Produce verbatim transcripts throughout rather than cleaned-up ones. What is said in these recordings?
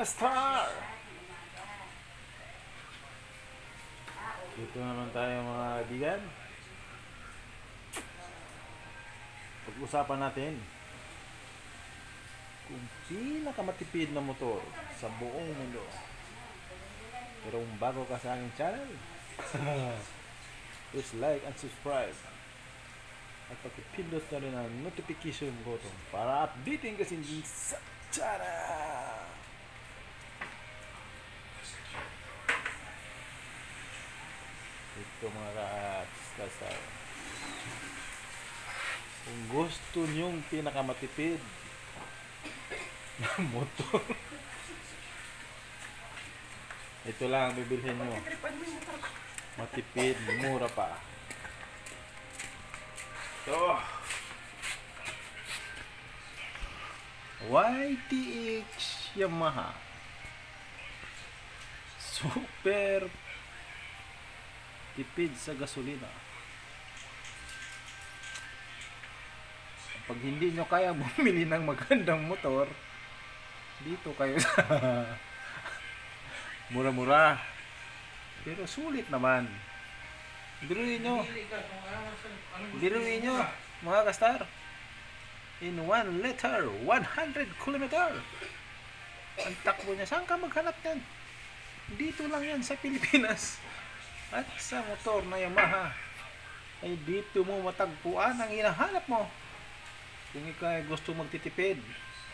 mga star! Dito naman tayo mga kaibigan. Pag-usapan natin kung pinakamatipid na motor sa buong mundo. Pero kung bago ka sa aking channel, please like and subscribe. At pag-pindot na rin ang notification button para updating kasi sa channel. Ito mga ka-star. Kung gusto nyong pinakamatipid na motor, ito lang ang bibilhin nyo. Matipid, mura pa. Ito Y T X Yamaha super tipid sa gasolina. Pag hindi nyo kaya bumili ng magandang motor, dito kayo sa mura-mura pero sulit naman. Biruin nyo biruin nyo mga kastar, in one liter one hundred kilometer ang takbo niya. Saan ka maghanap yan? Dito lang yan sa Pilipinas. At sa motor na Yamaha ay dito mo matagpuan ang hinahanap mo. Kung ikaw ay gusto magtitipid,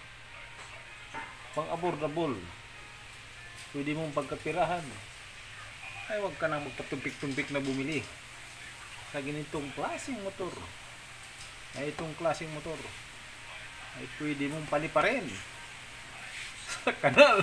pang affordable, pwede mong pagkapirahan, ay wag ka nang magpatumpik-tumpik na bumili sa ganitong klaseng motor. Ay itong klaseng motor ay pwede mong paliparin sa kanal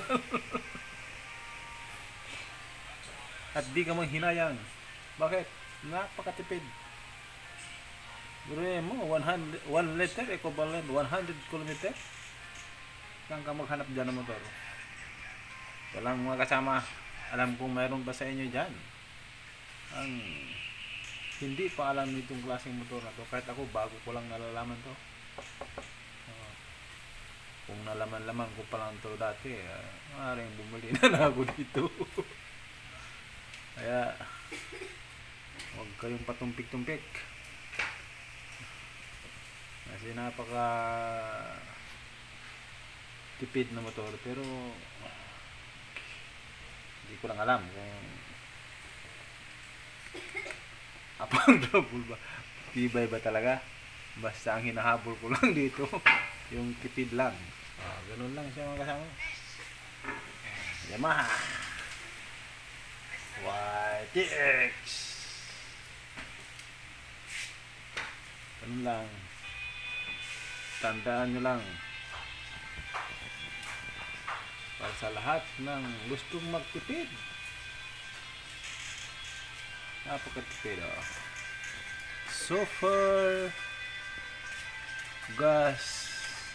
at di ka mang hinayang. Bakit? Napakatipid. Gawin mo one liter equivalent one hundred kilometer. Saan ka maghanap dyan ng motor? Ito lang mga kasama, alam kong mayroon pa sa inyo dyan ang hindi pa alam nitong klaseng motor na to. Kahit ako, bago ko lang nalalaman to. uh, kung nalaman-laman ko pa lang to dati, uh, maaaring bumili na na ako dito. Kaya huwag kayong patumpik-tumpik kasi napaka tipid na motor. Pero hindi ko lang alam kung affordable ba, tibay ba talaga. Basta ang hinahabol ko lang dito yung tipid lang. Ah, ganun lang siya mga kasama. Yamaha Y T X, ganun lang. Tandaan nyo lang, para sa lahat ng gustong magtipid, napakatipid. Oh. Super gas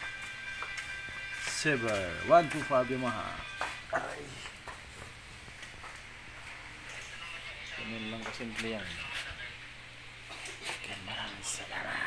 saver one two five Yamaha. Ay, ganun lang kasimple yan. Maraming salamat.